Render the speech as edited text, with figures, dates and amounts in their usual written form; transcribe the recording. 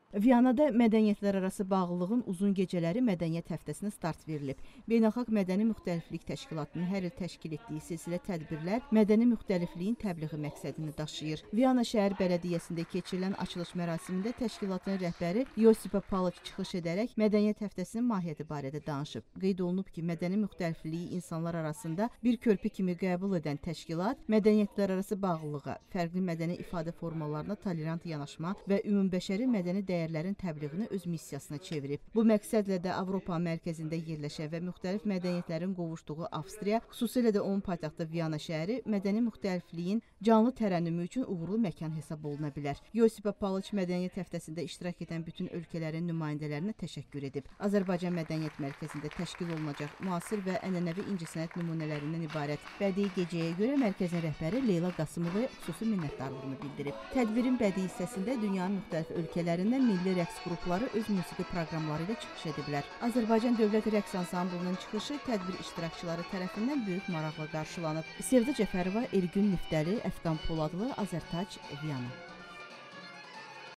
Viyanada mədəniyyətlərarası bağlılığın uzun gecələri mədəniyyət həftəsinə start verilib. Beynəlxalq Mədəni Müxtəliflik Təşkilatının hər il təşkil etdiyi silsilə tədbirlər mədəni müxtəlifliyin təbliği məqsədini daşıyır. Viyana şəhər bələdiyyəsində keçirilən açılış mərasimində təşkilatın rəhbəri Yosipa Paliç çıxış edərək mədəniyyət həftəsinin mahiyyəti barədə danışıb. Qeyd olunub ki, mədəni müxtəlifliyi insanlar arasında bir körpü kimi qəbul edən təşkilat mədəniyyətlərarası bağlılığa, fərqli mədəni ifadə formalarına tolerant yanaşma və ümumbəşəri mədəni dəyərlərin təbliğini öz missiyasına çevirib. Bu məqsədlə də Avropa mərkəzində yerləşən və müxtəlif mədəniyyətlərin qovuşduğu Avstriya, xüsusilə də onun paytaxtı Viyana şəhəri mədəni müxtəlifliyin canlı tərənnümü üçün uğurlu məkan hesab oluna bilər. Yosipa Paliç mədəniyyət həftəsində iştirak edən bütün ölkələrin nümayəndələrinə təşəkkür edib. Azərbaycan Mədəniyyət Mərkəzində təşkil olunacaq müasir və ənənəvi incəsənət nümunələrindən ibarət bədii gecəyə görə mərkəzin rəhbəri Leyla Qasımovaya xüsusi minnətdarlığını bildirib. Tədbirin bədii hissəsində dünyanın müxtəlif ölkələrindən milli rəqs qrupları öz musiqi proqramları ilə çıxış ediblər. Azərbaycan Dövlət Rəqs Ansamblının çıxışı tədbir iştirakçıları tərəfindən böyük maraqla qarşılanıb. Sevda Cəfərova, Elgün Niftəli, Əfqan Poladlı, Azərtac, Viyana.